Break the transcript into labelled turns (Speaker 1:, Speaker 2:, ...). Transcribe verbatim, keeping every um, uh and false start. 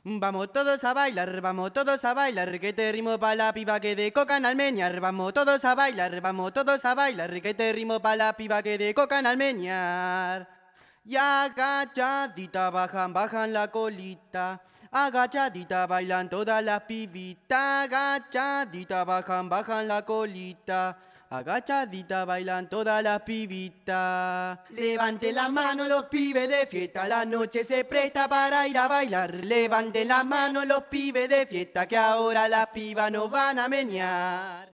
Speaker 1: Vamos todos a bailar, vamos todos a bailar, que te rimo pa' la piba que de cocan al meñar. Vamos todos a bailar, vamos todos a bailar, que te rimo pa' la piba que de cocan al meñar. Y agachadita bajan, bajan la colita. Agachadita bailan todas las pibitas. Agachadita bajan, bajan la colita. Agachadita bailan todas las pibitas. Levante la mano los pibes de fiesta, la noche se presta para ir a bailar. Levante la mano los pibes de fiesta, que ahora las pibas nos van a menear.